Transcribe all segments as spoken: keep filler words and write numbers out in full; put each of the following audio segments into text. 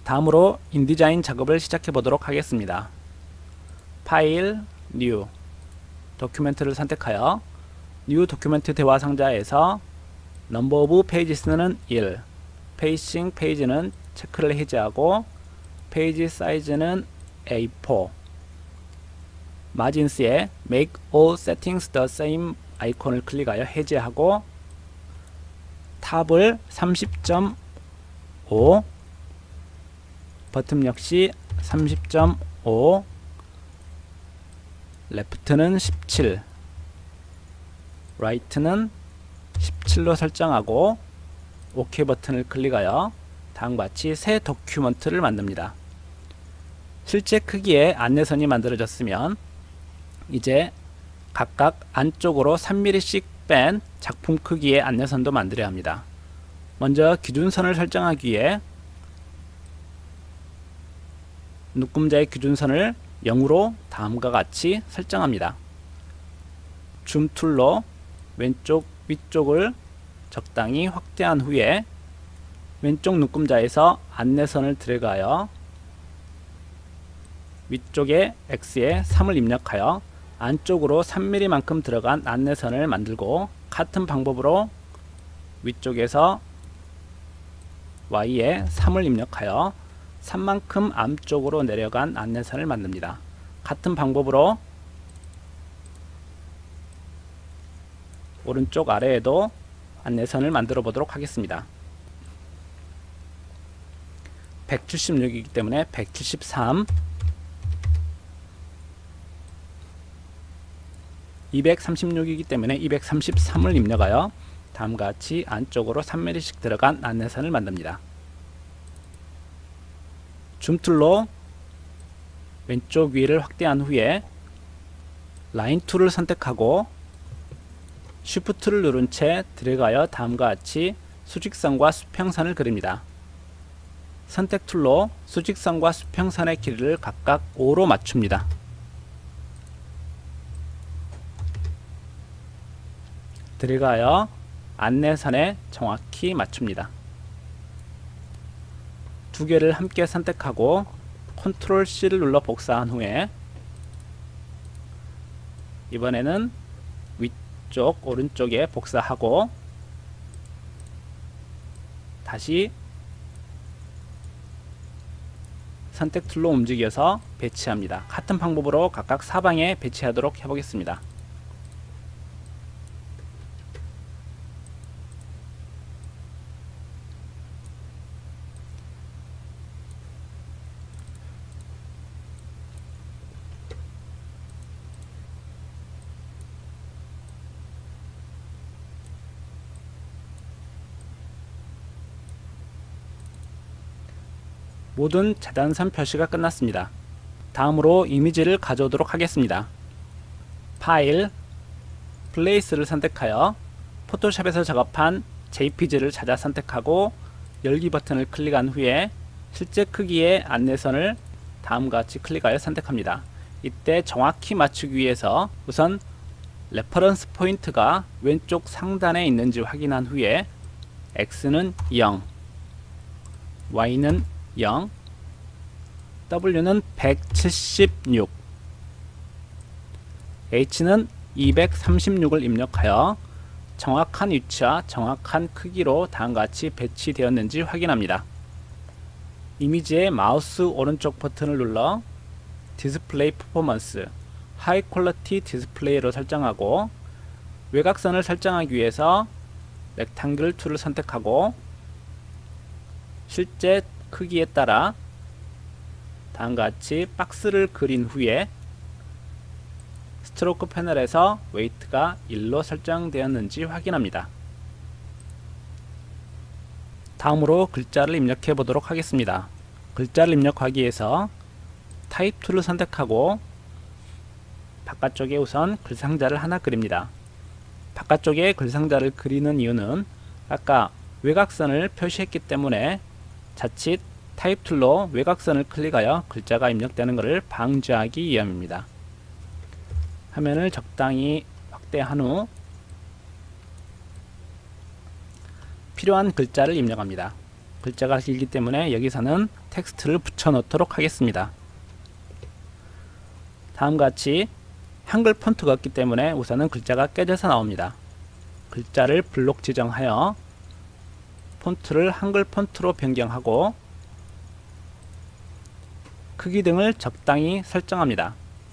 다음으로 인디자인 작업을 시작해 보도록 하겠습니다. 파일, 뉴, 도큐멘트를 선택하여 뉴 도큐멘트 대화 상자에서 넘버 오브 페이지스는 일, 페이싱 페이지는 체크를 해제하고 페이지 사이즈는 에이 포, 마진스에 Make all settings the same 아이콘을 클릭하여 해제하고 탑을 삼십 점 오, 버튼 역시 삼십 점 오, 레프트는 십칠, 라이트는 십칠로 설정하고 OK 버튼을 클릭하여 다음과 같이 새 도큐먼트를 만듭니다. 실제 크기의 안내선이 만들어졌으면 이제 각각 안쪽으로 삼 밀리미터씩 뺀 작품 크기의 안내선도 만들어야 합니다. 먼저 기준선을 설정하기 위해 눈금자의 기준선을 영으로 다음과 같이 설정합니다. 줌 툴로 왼쪽 위쪽을 적당히 확대한 후에 왼쪽 눈금자에서 안내선을 드래그하여 위쪽에 X에 삼을 입력하여 안쪽으로 삼 밀리미터만큼 들어간 안내선을 만들고 같은 방법으로 위쪽에서 Y에 삼을 입력하여 삼만큼 안쪽으로 내려간 안내선을 만듭니다. 같은 방법으로 오른쪽 아래에도 안내선을 만들어 보도록 하겠습니다. 백칠십육이기 때문에 백칠십삼, 이백삼십육이기 때문에 이백삼십삼을 입력하여 다음과 같이 안쪽으로 삼 밀리미터씩 들어간 안내선을 만듭니다. 줌툴로 왼쪽 위를 확대한 후에 라인 툴을 선택하고 쉬프트를 누른 채 드래그하여 다음과 같이 수직선과 수평선을 그립니다. 선택 툴로 수직선과 수평선의 길이를 각각 오로 맞춥니다. 드래그하여 안내선에 정확히 맞춥니다. 두 개를 함께 선택하고 컨트롤 씨를 눌러 복사한 후에 이번에는 위쪽 오른쪽에 복사하고 다시 선택 툴로 움직여서 배치합니다. 같은 방법으로 각각 사방에 배치하도록 해보겠습니다. 모든 재단선 표시가 끝났습니다. 다음으로 이미지를 가져오도록 하겠습니다. 파일, 플레이스를 선택하여 포토샵에서 작업한 제이피지를 찾아 선택하고 열기 버튼을 클릭한 후에 실제 크기의 안내선을 다음과 같이 클릭하여 선택합니다. 이때 정확히 맞추기 위해서 우선 레퍼런스 포인트가 왼쪽 상단에 있는지 확인한 후에 X는 영, Y는 영, W는 백칠십육, H는 이백삼십육을 입력하여 정확한 위치와 정확한 크기로 다음과 같이 배치되었는지 확인합니다. 이미지의 마우스 오른쪽 버튼을 눌러 디스플레이 퍼포먼스, 하이 퀄리티 디스플레이로 설정하고 외곽선을 설정하기 위해서 렉탱글 툴을 선택하고 실제 크기에 따라 다음과 같이 박스를 그린 후에 스트로크 패널에서 웨이트가 일로 설정되었는지 확인합니다. 다음으로 글자를 입력해 보도록 하겠습니다. 글자를 입력하기 위해서 타입 툴을 선택하고 바깥쪽에 우선 글상자를 하나 그립니다. 바깥쪽에 글상자를 그리는 이유는 아까 외곽선을 표시했기 때문에 자칫 타입 툴로 외곽선을 클릭하여 글자가 입력되는 것을 방지하기 위함입니다. 화면을 적당히 확대한 후 필요한 글자를 입력합니다. 글자가 길기 때문에 여기서는 텍스트를 붙여 넣도록 하겠습니다. 다음과 같이 한글 폰트가 없기 때문에 우선은 글자가 깨져서 나옵니다. 글자를 블록 지정하여 폰트를 한글 폰트로 변경하고 크기 등을 적당히 설정합니다.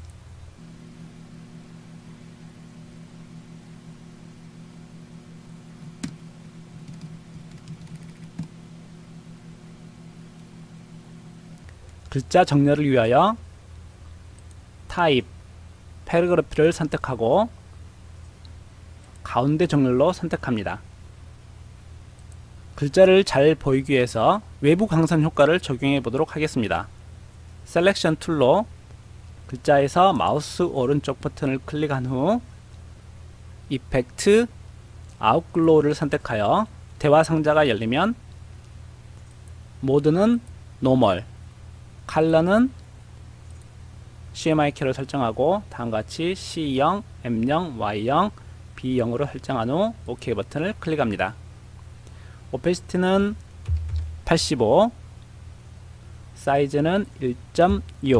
글자 정렬을 위하여 타입, 패러그래프를 선택하고 가운데 정렬로 선택합니다. 글자를 잘 보이기 위해서 외부 광선 효과를 적용해 보도록 하겠습니다. 셀렉션 툴로 글자에서 마우스 오른쪽 버튼을 클릭한 후 이펙트, 아웃글로우를 선택하여 대화 상자가 열리면 모드는 노멀, 컬러는 씨엠와이케이로 설정하고 다음과 같이 씨 영, 엠 영, 와이 영, 비 영으로 설정한 후 OK 버튼을 클릭합니다. 오페시티는 팔십오, 사이즈는 일 점 육,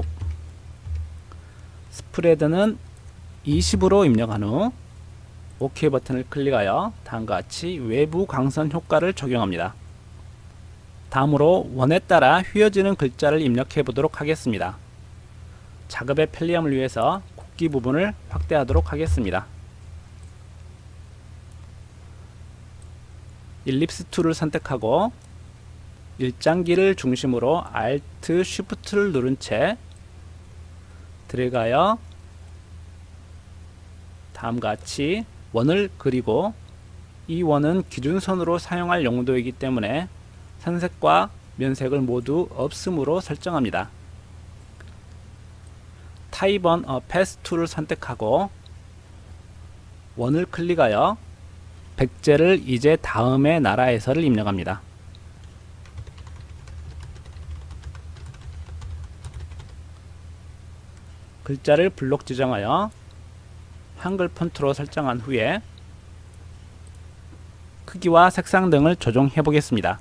스프레드는 이십으로 입력한 후 OK 버튼을 클릭하여 다음과 같이 외부 광선 효과를 적용합니다. 다음으로 원에 따라 휘어지는 글자를 입력해 보도록 하겠습니다. 작업의 편리함을 위해서 굵기 부분을 확대하도록 하겠습니다. 일립스 툴을 선택하고 일장기를 중심으로 Alt, Shift를 누른 채 드래그하여 다음과 같이 원을 그리고 이 원은 기준선으로 사용할 용도이기 때문에 선색과 면색을 모두 없음으로 설정합니다. 타입 on a path 툴을 선택하고 원을 클릭하여 백제를 이제 다음의 나라에서를 입력합니다. 글자를 블록 지정하여 한글 폰트로 설정한 후에 크기와 색상 등을 조정해 보겠습니다.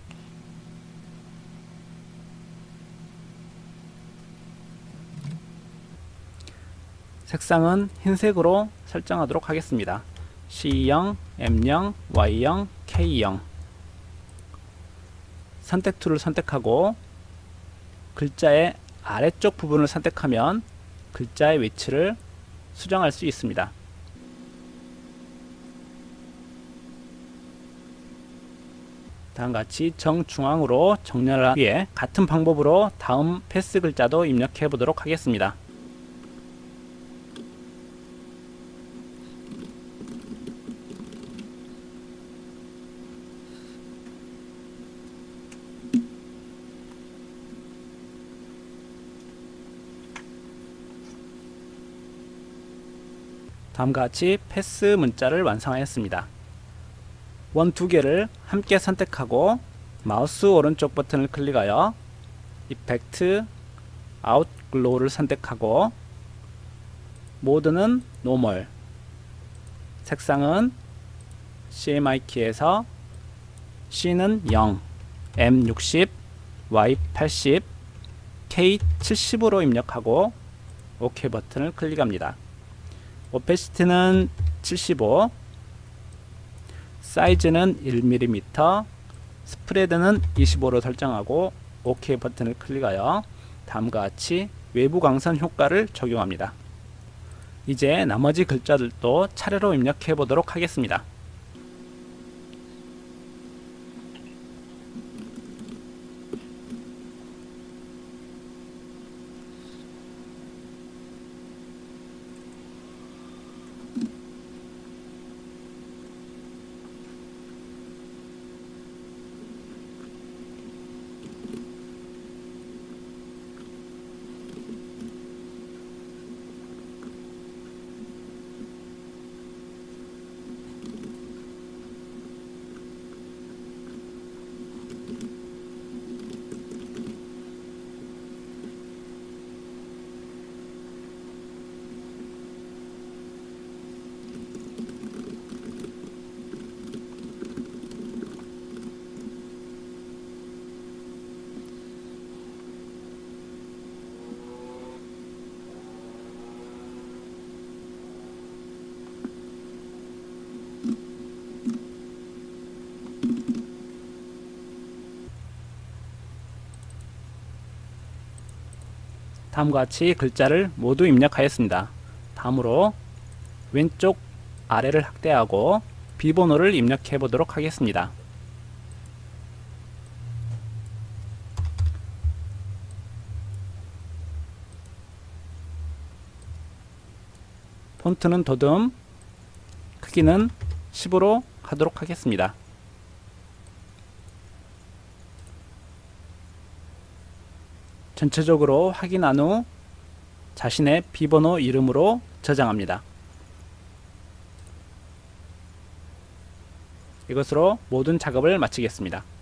색상은 흰색으로 설정하도록 하겠습니다. 씨 영, 엠 영, 와이 영, 케이 영. 선택 툴을 선택하고 글자의 아래쪽 부분을 선택하면 글자의 위치를 수정할 수 있습니다. 다음과 같이 정중앙으로 정렬한 후에 같은 방법으로 다음 패스 글자도 입력해 보도록 하겠습니다. 다음과 같이 패스 문자를 완성하였습니다. 원 두 개를 함께 선택하고 마우스 오른쪽 버튼을 클릭하여 이펙트, 아웃글로우를 선택하고 모드는 노멀, 색상은 씨엠와이케이에서 C는 영, 엠 육십, 와이 팔십, 케이 칠십으로 입력하고 OK 버튼을 클릭합니다. 오페시티는 칠십오, 사이즈는 일 밀리미터, 스프레드는 이십오로 설정하고 OK 버튼을 클릭하여 다음과 같이 외부 광선 효과를 적용합니다. 이제 나머지 글자들도 차례로 입력해 보도록 하겠습니다. 다음과 같이 글자를 모두 입력하였습니다. 다음으로 왼쪽 아래를 확대하고 비번호를 입력해 보도록 하겠습니다. 폰트는 도듬, 크기는 십으로 하도록 하겠습니다. 전체적으로 확인한 후 자신의 비번호 이름으로 저장합니다. 이것으로 모든 작업을 마치겠습니다.